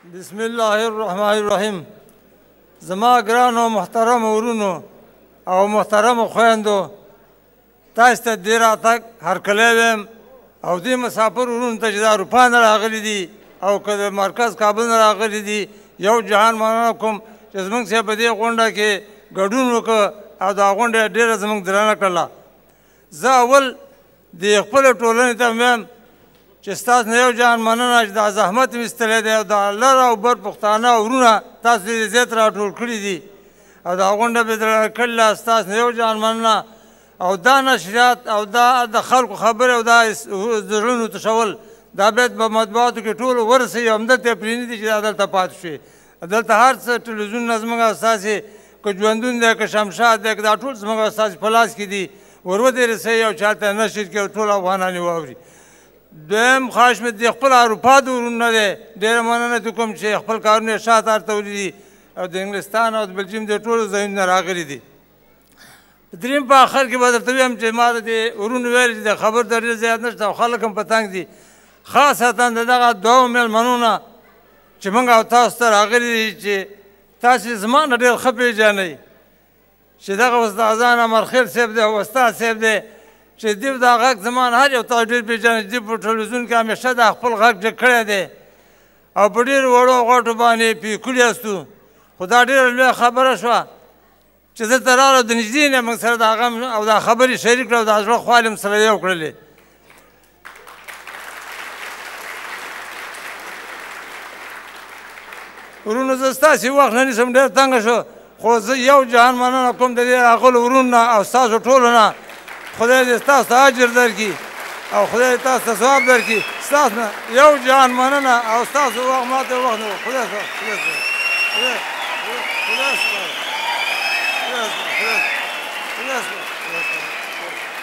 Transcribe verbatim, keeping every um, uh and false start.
بسم الله الرحمن الرحیم. زما ګرانو محترم ورونو او محترم خویندو، تاسو ته دې راتګ هرکلی ویم او دې مسافر ورونو ته چې د اروپا نه راغلي دي او که د مرکز کابل نه راغلي دي، یو جهان مننه کوم چې زموږ صاحب په دې غونډه کې ګډون وکړه او دا غونډه ډېره زموږ درنه کړله. زه اول د خپلې ټولنې ته ویم چې ستاسو نه یو جهان مننه چې دا زحمت مې ایستلی دی او دا لر او بر پښتانه ورونه تاسو دې زیات راټول کړي دي او دا غونډه مې درنه کړله. ستاسو نه یو جهان مننه. او دا نشریات او دا د خلکو خبرې او دا زړونو تشول دا باید په مطبوعاتو کې ټول ورسوي او همدلته یې پرېنږدي چې دا دلته پاتې شوي. دلته هر څه ټلویزیونونه زموږ استازي که ژوندون دی که شمشاد دی که دا ټول زموږ استازي په لاس کې دي، ور ودې رسوي او چاته نشر کړي او ټول افغانان یې واوري. دویم خواهش مې د خپل اروپا د ورونو دی، ډېره مننه دې کوم چې خپل کارونه یې شاته ارتولي دي او د انګلستان او د بلجیم د ټولو ځایونو نه راغلي دي. دریم په آخر کې به درته ویم چې ما د دې ورونو ویل چې د خبر د ډېر زیات نشته او خلک هم په تنګ دي، خاصتا د دغه دوو مېلمنو نه چې موږ او تاسو ته راغلي دي چې تاسې زما نه ډېر ښه پېژنئ چې دغه استادان امرخیل صاحب دی او استاد صاحب دی چې دوی دا غږ زما نه هر یو تاسو ډېر پېژنئ. دوی په ټلویزیون کې همیشه دا خپل غږ ډېر کړی دی او په ډېرو وړو غوټو باندې پیکلي یاستو، خو دا ډېره لویه خبره شوه چې دلته راغلو د نږدې نه موږ سره د هغه او دا خبرې شریک کړه او دا زړه خوالې م سره یو کړلې. ورونو زه ستاسې وخت نه نیسم، ډېر تنګه شو، خو زه یو جهان مننه کوم د دې راغلو ورونو نه او ستاسو ټولو نه. خدای دې ستاسو ته اجر درکړي او خدای دې تاسو ته ثواب درکړي. ستاسو نه یو جهان مننه او ستاسو وخت ماته وخت نه خدای سره خدای سره خدای خدای سره